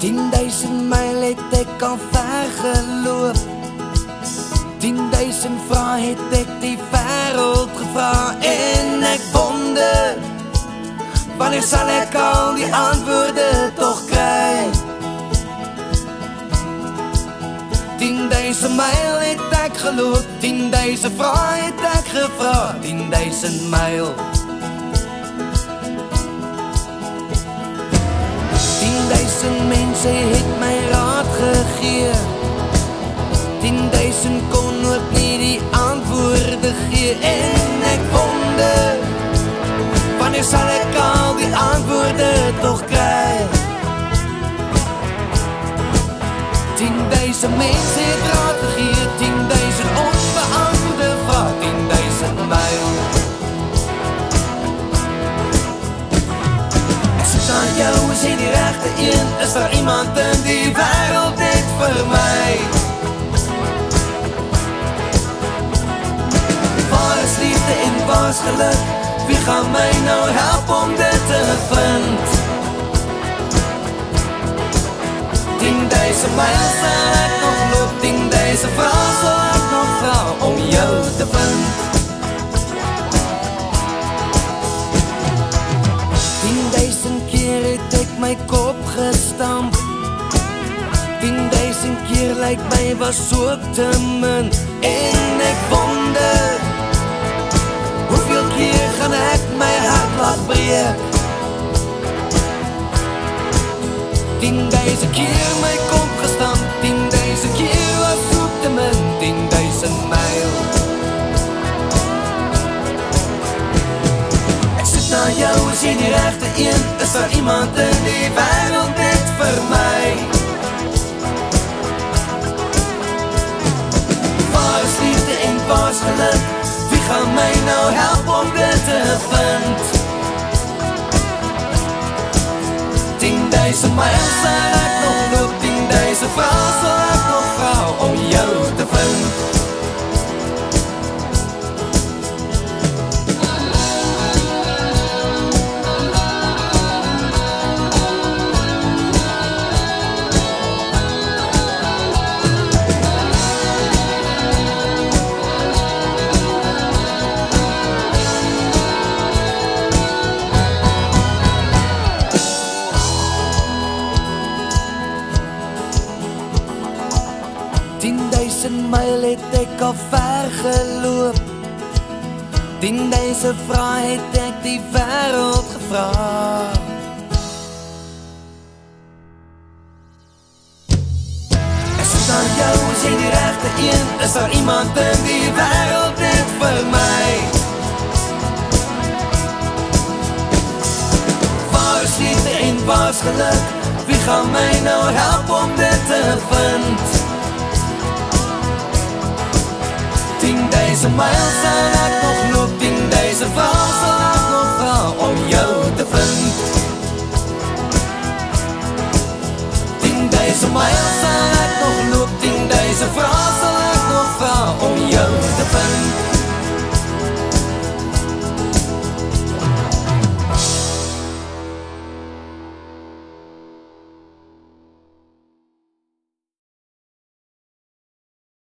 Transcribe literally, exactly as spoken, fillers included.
Tienduisend myl het ek al ver geloop. Tienduisend vrae het ek die wêreld gevra. En ek wonder, wanneer sal ek al die antwoorde toch kry? Tienduisend myl het ek geloop. Tienduisend vrae het ek gevra. Tienduisend myl. Tienduisend mense het my raad gegee. Tienduisend kon ook nie die antwoorde gee. En ek wonder, wanneer sal ek al die antwoorde toch kry? Tienduisend mense het raad gegee. Tienduisend onbeantwoorde vrae. Tienduisend myl. Ek soek na jou, is jy die regte een? Is daar iemand in die wêreld net vir my? Waar is liefde en waar is geluk? Wie gaan my nou help om dit te vind? Tienduisend myl sal ek nog loop. Tienduisend vrae sal ek nog vra om jou te vind. Tienduisend keer het ek my kop gestamp. Tienduisend keer lyk my was ook te min. En ek wonder, hoeveel keer gaan ek my hart laat breek? Tienduisend keer my kop gestamp. Tienduisend keer was ook te min. Tienduisend myl. Ek soek na jou, is jy die regte een? Is daar iemand in die wêreld net vir my? Waar is liefde en waar is geluk? Wie gaan my nou help om dit te vind? Tienduisend myl sal ek nog loop. Tienduisend vrae sal ek nog vra om jou te vind. Tienduisend myl het ek al ver geloop. Tienduisend vrae het ek die wêreld gevra. Ek soek na jou, is jy die regte een? Is daar iemand in die wêreld net vir my? Waar is liefde en waar is geluk? Wie gaan my nou help om dit te vind? Tienduisend myl sal ek nog loop. Tienduisend vrae sal ek nog vra om jou te vind. Tienduisend myl sal ek nog loop. Tienduisend vrae sal